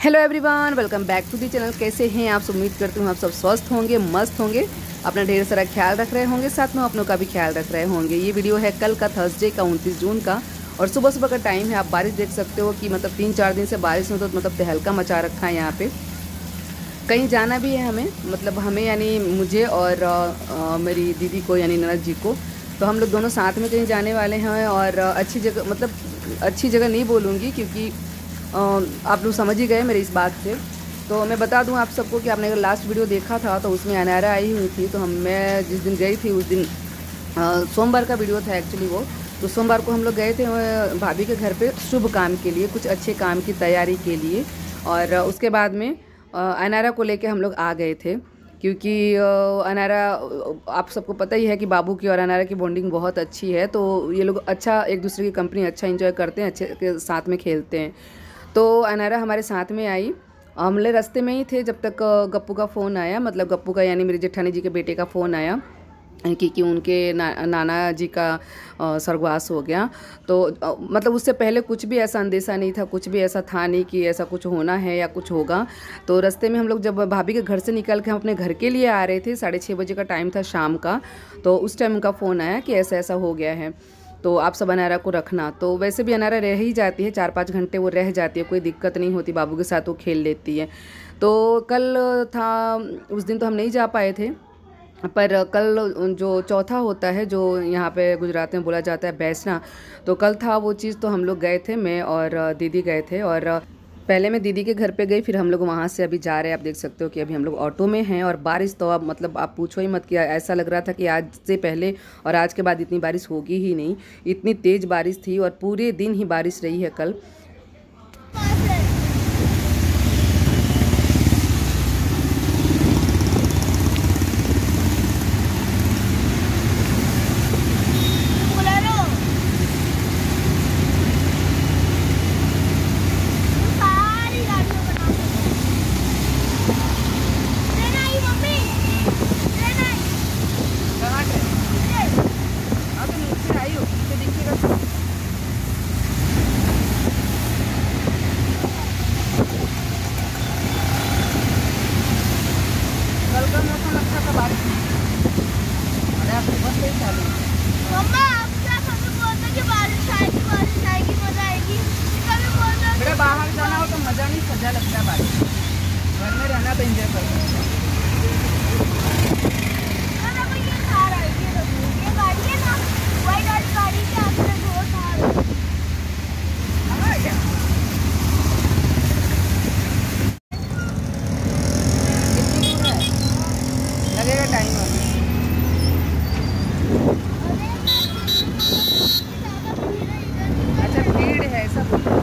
Hello everyone, welcome back to the channel. कैसे हैं आप? उम्मीद करती हूँ आप सब स्वस्थ होंगे, मस्त होंगे, अपना ढेर सारा ख्याल रख रहे होंगे, साथ में अपनों का भी ख्याल रख रहे होंगे। ये वीडियो है कल का, थर्सडे का 29 जून का, और सुबह सुबह का टाइम है। आप बारिश देख सकते हो कि मतलब 3-4 दिन से बारिश में तो मतलब तहलका मचा रखा है यहाँ पे। कहीं जाना भी है हमें, मतलब हमें यानी मुझे और मेरी दीदी को यानी ननद जी को, तो हम लोग दोनों साथ में कहीं जाने वाले हैं। और अच्छी जगह, मतलब अच्छी जगह नहीं बोलूँगी क्योंकि आप लोग समझ ही गए मेरी इस बात से। तो मैं बता दूं आप सबको कि आपने अगर लास्ट वीडियो देखा था तो उसमें अनारा आई हुई थी। तो मैं जिस दिन गई थी उस दिन सोमवार का वीडियो था एक्चुअली वो। तो सोमवार को हम लोग गए थे भाभी के घर पे शुभ काम के लिए, कुछ अच्छे काम की तैयारी के लिए। और उसके बाद में अनारा को लेके हम लोग आ गए थे क्योंकि अनारा, आप सबको पता ही है कि बाबू की और अनारा की बॉन्डिंग बहुत अच्छी है। तो ये लोग अच्छा एक दूसरे की कंपनी अच्छा एंजॉय करते हैं, अच्छे के साथ में खेलते हैं। तो अनारा हमारे साथ में आई। हम लोग रास्ते में ही थे जब तक गप्पू का फ़ोन आया, मतलब गप्पू का यानी मेरे जेठानी जी के बेटे का फ़ोन आया कि उनके नाना जी का स्वर्गवास हो गया। तो मतलब उससे पहले कुछ भी ऐसा अंदेशा नहीं था, कुछ भी ऐसा था नहीं कि ऐसा कुछ होना है या कुछ होगा। तो रास्ते में हम लोग जब भाभी के घर से निकल के हम अपने घर के लिए आ रहे थे, 6:30 बजे का टाइम था शाम का। तो उस टाइम उनका फ़ोन आया कि ऐसा ऐसा हो गया है, तो आप सब अनारा को रखना। तो वैसे भी अनारा रह ही जाती है, 4-5 घंटे वो रह जाती है, कोई दिक्कत नहीं होती, बाबू के साथ वो खेल लेती है। तो कल था, उस दिन तो हम नहीं जा पाए थे, पर कल जो चौथा होता है जो यहाँ पे गुजरात में बोला जाता है बैसना, तो कल था वो चीज़। तो हम लोग गए थे, मैं और दीदी गए थे। और पहले मैं दीदी के घर पे गई, फिर हम लोग वहाँ से अभी जा रहे हैं। आप देख सकते हो कि अभी हम लोग ऑटो में हैं। और बारिश तो अब मतलब आप पूछो ही मत, किया ऐसा लग रहा था कि आज से पहले और आज के बाद इतनी बारिश होगी ही नहीं, इतनी तेज़ बारिश थी। और पूरे दिन ही बारिश रही है कल। कल का मौसम अच्छा था, बारिश अरे आप बस से चालू। मम्मा आप क्या कभी बोलते कि बारिश आएगी मजा आएगी, कभी बोलते बेटा बाहर जाना हो तो मज़ा नहीं, सजा लगता है बारिश। घर में रहना तो एंजॉय करना। ये थार आएगी, ये गाड़ी है ना, वाइट वाली गाड़ी के आगे दो थार लगेगा टाइम अभी। अच्छा भीड़ है ऐसा बोलो,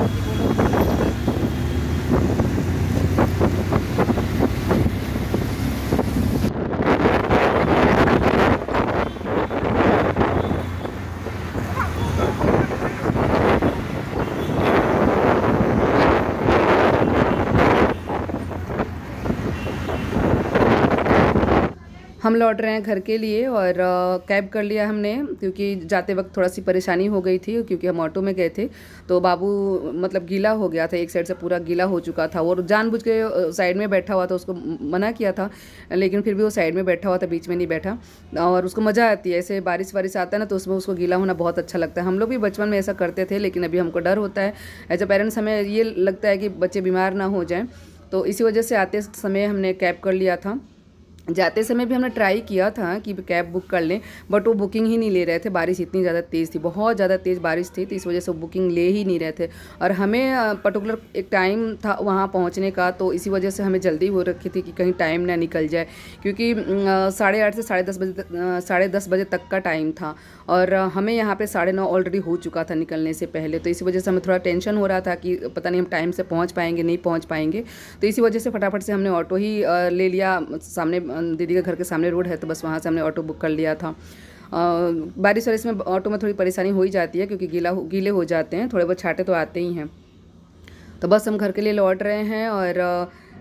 हम लौट रहे हैं घर के लिए। और कैब कर लिया हमने क्योंकि जाते वक्त थोड़ा सी परेशानी हो गई थी क्योंकि हम ऑटो में गए थे। तो बाबू मतलब गीला हो गया था, एक साइड से पूरा गीला हो चुका था और जानबूझ के साइड में बैठा हुआ था। उसको मना किया था लेकिन फिर भी वो साइड में बैठा हुआ था, बीच में नहीं बैठा। और उसको मज़ा आती है, ऐसे बारिश वारिश आता है ना तो उसमें उसको गीला होना बहुत अच्छा लगता है। हम लोग भी बचपन में ऐसा करते थे, लेकिन अभी हमको डर होता है एज अ पेरेंट्स, हमें ये लगता है कि बच्चे बीमार ना हो जाएँ। तो इसी वजह से आते समय हमने कैब कर लिया था। जाते समय भी हमने ट्राई किया था कि कैब बुक कर लें, बट वो बुकिंग ही नहीं ले रहे थे। बारिश इतनी ज़्यादा तेज़ थी, बहुत ज़्यादा तेज़ बारिश थी, तो इस वजह से वो बुकिंग ले ही नहीं रहे थे। और हमें पर्टिकुलर एक टाइम था वहाँ पहुँचने का, तो इसी वजह से हमें जल्दी हो रखी थी कि कहीं टाइम ना निकल जाए, क्योंकि 8:30 से 10:30 बजे तक, 10:30 बजे तक का टाइम था। और हमें यहाँ पे 9:30 ऑलरेडी हो चुका था निकलने से पहले। तो इसी वजह से हमें थोड़ा टेंशन हो रहा था कि पता नहीं हम टाइम से पहुँच पाएंगे नहीं पहुँच पाएंगे। तो इसी वजह से फटाफट से हमने ऑटो ही ले लिया। सामने दीदी के घर के सामने रोड है, तो बस वहाँ से हमने ऑटो बुक कर लिया था। बारिश वारिश में ऑटो में थोड़ी परेशानी हो ही जाती है क्योंकि गीले हो जाते हैं, थोड़े बहुत छाटे तो आते ही हैं। तो बस हम घर के लिए लौट रहे हैं। और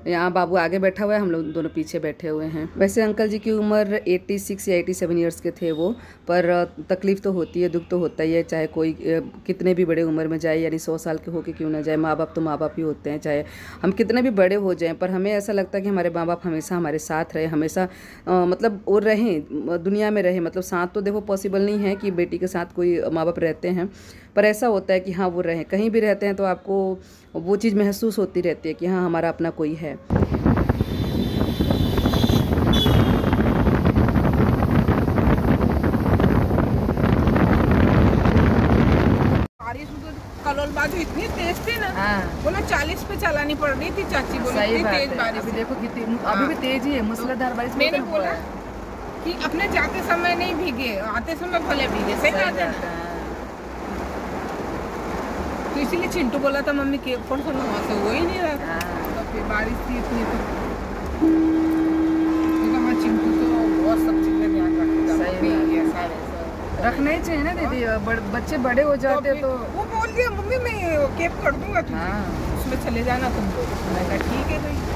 यहाँ बाबू आगे बैठा हुआ है, हम लोग दोनों पीछे बैठे हुए हैं। वैसे अंकल जी की उम्र 86 या 87 ईयर्स के थे वो, पर तकलीफ़ तो होती है, दुख तो होता ही है, चाहे कोई कितने भी बड़े उम्र में जाए, यानी 100 साल के होके क्यों ना जाए। माँ बाप तो माँ बाप ही होते हैं, चाहे हम कितने भी बड़े हो जाएं, पर हमें ऐसा लगता है कि हमारे माँ बाप हमेशा हमारे साथ रहे, हमेशा मतलब वो रहें, दुनिया में रहे। मतलब साथ तो देखो पॉसिबल नहीं है कि बेटी के साथ कोई माँ बाप रहते हैं, पर ऐसा होता है कि हाँ वो रहें। कहीं भी रहते हैं तो आपको वो चीज़ महसूस होती रहती है कि हाँ हमारा अपना कोई है। बारिश में कलोल बाजू इतनी तेज थी ना, हाँ। बोला 40 पे चलानी पड़ रही थी, चाची बोली सही इतनी बात तेज है। बारिश अभी है। देखो कितनी, अभी भी तेज ही है, मूसलाधार बारिश। मैंने बोला कि अपने जाते समय नहीं भीगे, आते समय भले भीगे। सही बात है ना? तो इसीलिए चिंटू बोला था मम्मी केक कौन सा वहाँ से हो ही नहीं रहा था। तो फिर बारिश थी इतनी, तो हाँ चिंटू तो बहुत सब चीज में ध्यान रखता है। सही बात है। ऐसा वैसा रखना ही चाहिए ना दीदी, बच्चे बड़े हो जाते फिर तो वो बोल दिया मम्मी मैं केक कर दूंगा तुझे, हाँ। उसमें चले जाना तुम लोग। मैं कहा ठीक है भाई।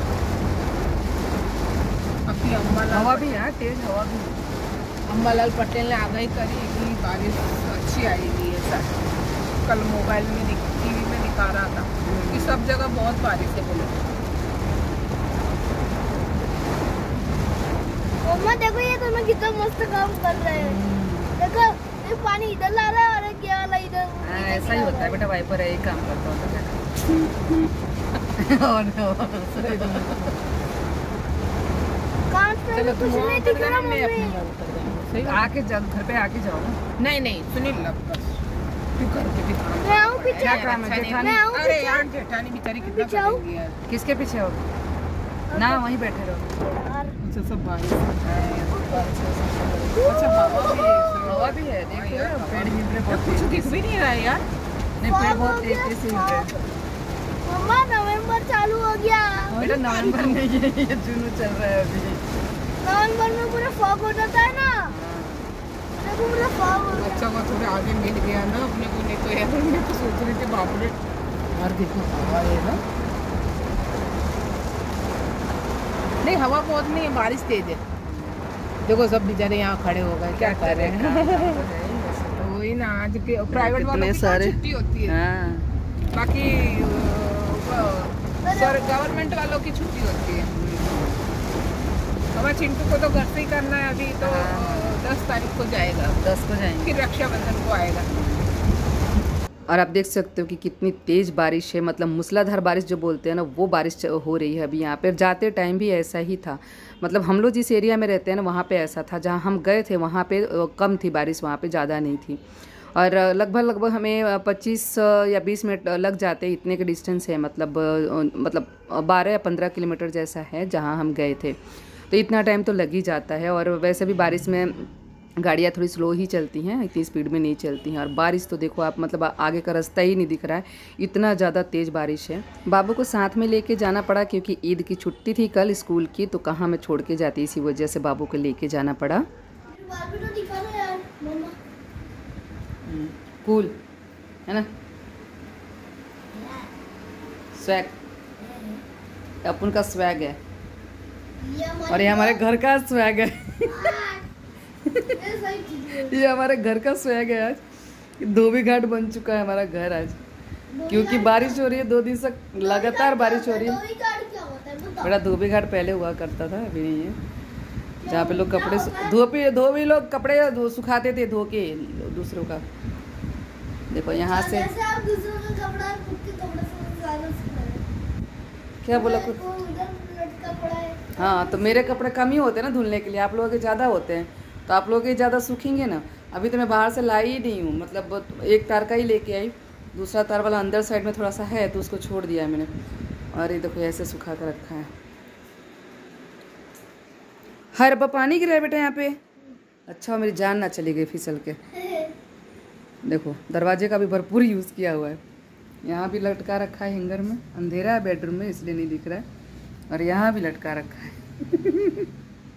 अपनी हवा भी है, तेज हवा भी। अम्बालाल पटेल ने आगाही करी कि बारिश अच्छी आएगी। ऐसा कल मोबाइल में टीवी में दिखा रहा था कि सब जगह बहुत बारिश है बोले। मम्मा देखो ये दोनों कितना मस्त काम कर रहे हैं। देखो ये पानी इधर ला रहा है और क्या वाला इधर। ऐसा ही होता है बेटा, वाइपर है, एक काम करता होता है। कांच पे चलो भी तुम कुछ वहाँ नहीं उतर दिख रहा जाना, मैं अपने मम्मी। यहाँ उतर जाऊंगा। सही बात? आके जाओ, घर पे आके जाओ ना। नहीं नहीं सुनील लब बस तू करके दिखा। मैं आऊँ पीछे? क्या काम है, अच्छा नहीं। जेठानी? मैं आऊँ अरे पीछे? यार जेठानी बेचारी कितना पीछे आऊँ? करेंगी यार। किसके पीछे हो ना, वहीं बैठे रहो। यार अच्छा सब बारिश है। अच्छा हवा भी है। हवा भी है, देखो यार, पेड़ हिल रहे यार, बहुत कुछ तेज दिख भी नहीं रहा है यार। नहीं, पेड़ बहुत तेज तेज से हिल रहे हैं। मम्मा नवंबर चालू हो गया। बेटा नवंबर में ये जून चल रहा है अभी। नवंबर में पूरा फॉग हो जाता है ना, देखो पूरा फॉग हो अच्छा वो थोड़ा आगे मिल गया ना अपने को, नहीं तो यार मैं तो सोच रही थी बाबू ने यार देखो हवा है ना। नहीं हवा बहुत नहीं है, बारिश तेज है। देखो सब बेचारे यहाँ खड़े हो गए, क्या कर रहे हैं। तो वही ना, आज के प्राइवेट वालों की सारे छुट्टी होती है, हाँ। बाकी सर गवर्नमेंट वालों की छुट्टी होती है। हमारे चिंटू को तो घर से ही करना है अभी, तो 10 तारीख को जाएगा, 10 को जाएंगे। फिर रक्षाबंधन को आएगा। और आप देख सकते हो कि कितनी तेज़ बारिश है, मतलब मूसलाधार बारिश जो बोलते हैं ना, वो बारिश हो रही है अभी यहाँ पे। जाते टाइम भी ऐसा ही था, मतलब हम लोग जिस एरिया में रहते हैं ना वहाँ पे ऐसा था। जहाँ हम गए थे वहाँ पे कम थी बारिश, वहाँ पे ज़्यादा नहीं थी। और लगभग हमें 25 या 20 मिनट लग जाते, इतने के डिस्टेंस है, मतलब 12 या 15 किलोमीटर जैसा है जहाँ हम गए थे। तो इतना टाइम तो लग ही जाता है। और वैसे भी बारिश में गाड़ियाँ थोड़ी स्लो ही चलती हैं, इतनी स्पीड में नहीं चलती हैं। और बारिश तो देखो आप, मतलब आगे का रास्ता ही नहीं दिख रहा है, इतना ज़्यादा तेज़ बारिश है। बाबू को साथ में लेके जाना पड़ा क्योंकि ईद की छुट्टी थी कल स्कूल की, तो कहाँ मैं छोड़ के जाती, इसी वजह से बाबू को लेके जाना पड़ा। बाबू तो दिखा दो यार मम्मा। कूल है ना, स्वैग, अपन का स्वैग है। और ये हमारे घर का स्वैग है। ये हमारे घर का स्वैग है। आज धोबी घाट बन चुका है हमारा घर आज, क्योंकि बारिश हो रही है 2 दिन से लगातार बारिश हो रही है। बड़ा धोबी घाट पहले हुआ करता था, अभी नहीं है, जहाँ पे लोग कपड़े धोबी लोग कपड़े सुखाते थे धो के दूसरों का। देखो यहाँ से आप दूसरों का कपड़ा खुद के कपड़े से ज्यादा क्या बोला कुछ। लटका पड़ा है। हाँ तो मेरे कपड़े कम ही होते हैं ना धुलने के लिए, आप लोगों के ज़्यादा होते हैं, तो आप लोगों के ज़्यादा सूखेंगे ना। अभी तो मैं बाहर से लाई ही नहीं हूँ, मतलब एक तार का ही लेके आई, दूसरा तार वाला अंदर साइड में थोड़ा सा है तो उसको छोड़ दिया है मैंने। और ये देखो ऐसे सुखा कर रखा है। हर पानी गिरा है बेटा यहाँ पे। अच्छा मेरी जान ना चली गई फिसल के। देखो दरवाजे का भी भरपूर यूज़ किया हुआ है। यहाँ भी लटका रखा है हैंगर में, अंधेरा है बेडरूम में इसलिए नहीं दिख रहा है, और यहाँ भी लटका रखा है।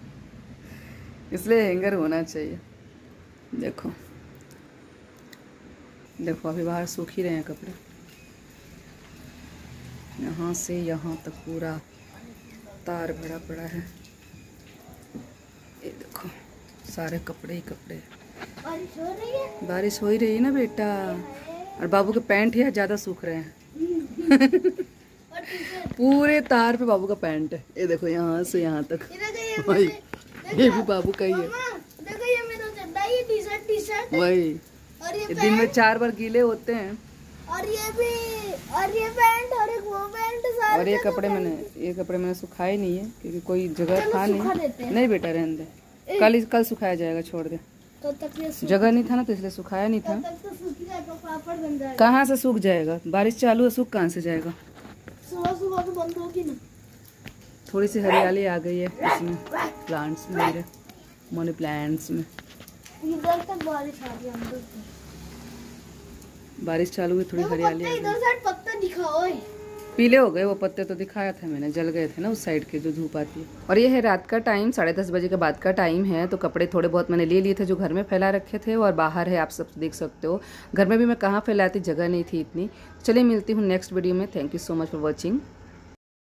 इसलिए हैंगर होना चाहिए। देखो देखो अभी बाहर सूख ही रहे हैं कपड़े, यहाँ से यहाँ तक पूरा तार भरा पड़ा है। ये देखो सारे कपड़े ही कपड़े। बारिश हो रही है। बारिश हो ही रही है ना बेटा। और बाबू के पैंट ही ज़्यादा सूख रहे हैं। और टी-शर्ट। पूरे तार पे बाबू का पैंट है। ये देखो यहाँ से यहाँ तक। ये देखो ये वही मेरे- ये भी बाबू का ही है। मम्मा, देखो ये मेरा चड्डा, ये टी-शर्ट वही और ये ये दिन में पैंट 4 बार गीले होते हैं। और ये भी और ये पैंट और एक वो पैंट सारे और ये जगह कपड़े मैंने सुखाए नहीं है क्योंकि कोई जगह चलो था सुखा देते नहीं। हैं। नहीं बेटा रहने दे, कल सुखाया जाएगा, छोड़ दे। तो तक ये सूख- जगह नहीं था ना तो इसलिए सुखाया नहीं तब था। तक तो सूख जाएगा, पापड़ बन जाएगा। कहाँ से सूख जाएगा, बारिश चालू है, सूख कहाँ से जाएगा। सुबह सुबह तो बंद होगी ना। थोड़ी सी हरियाली आ गई है इसमें, प्लांट्स में, मेरे मनी प्लांट्स में। इधर तक बारिश आ रही है, अंदर तक। बारिश चालू हुई, थोड़ी देखो हरियाली आ पत्ते, गई। इधर साइड पत्ते दिखाओ। ओए। पीले हो गए वो पत्ते, तो दिखाया था मैंने, जल गए थे ना उस साइड के जो धूप आती है। और ये है रात का टाइम, 10:30 बजे के बाद का टाइम है। तो कपड़े थोड़े बहुत मैंने ले लिए थे जो घर में फैला रखे थे, और बाहर है, आप सब देख सकते हो। घर में भी मैं कहाँ फैलाती, जगह नहीं थी इतनी। चलिए मिलती हूँ नेक्स्ट वीडियो में। Thank you so much for watching.